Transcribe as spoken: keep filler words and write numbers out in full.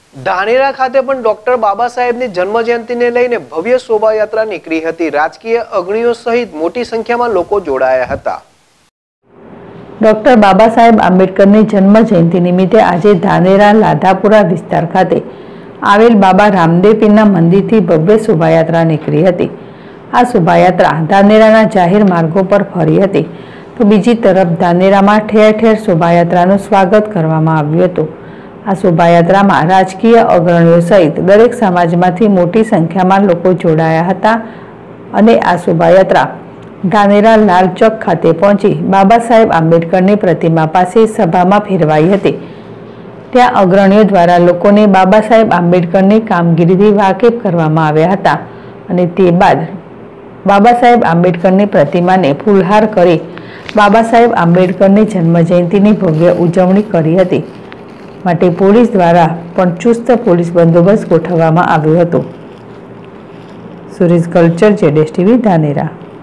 ધાનેરા ખાતે પણ ડોક્ટર બાબા સાહેબની જન્મજયંતિને લઈને ભવ્ય શોભાયાત્રા નીકળી હતી। રાજકીય અગ્રણીઓ સહિત મોટી સંખ્યામાં લોકો જોડાયા હતા। ડોક્ટર બાબા સાહેબ આંબેડકરની જન્મજયંતિ નિમિત્તે આજે ધાનેરા લાધાપુરા વિસ્તાર ખાતે આવેલ બાબા રામદેવ પીરના મંદિરથી ભવ્ય શોભાયાત્રા નીકળી હતી। આ શોભાયાત્રા ધાનેરાના જાહેર માર્ગો પર ફરી હતી, તો બીજી તરફ ધાનેરામાં ઠેર ઠેર શોભાયાત્રાનું સ્વાગત કરવામાં આવ્યું હતું। આ શોભાયાત્રામાં રાજકીય અગ્રણીઓ સહિત દરેક સમાજમાંથી મોટી સંખ્યામાં લોકો જોડાયા હતા અને આ શોભાયાત્રા ધાનેરા લાલ ચોક ખાતે પહોંચી બાબા સાહેબ આંબેડકરની પ્રતિમા પાસે સભામાં ફેરવાઈ હતી। ત્યાં અગ્રણીઓ દ્વારા લોકોને બાબા સાહેબ આંબેડકરની કામગીરીથી વાકેફ કરવામાં આવ્યા હતા અને તે બાદ બાબા સાહેબ આંબેડકરની પ્રતિમાને ફૂલહાર કરી બાબા સાહેબ આંબેડકરની જન્મજયંતિની ભવ્ય ઉજવણી કરી હતી। માટે પોલીસ દ્વારા પણ ચુસ્ત પોલીસ બંદોબસ્ત ગોઠવવામાં આવ્યો હતો। સુરેશ કલ્ચર, જેડેશ ટીવી, ધાનેરા।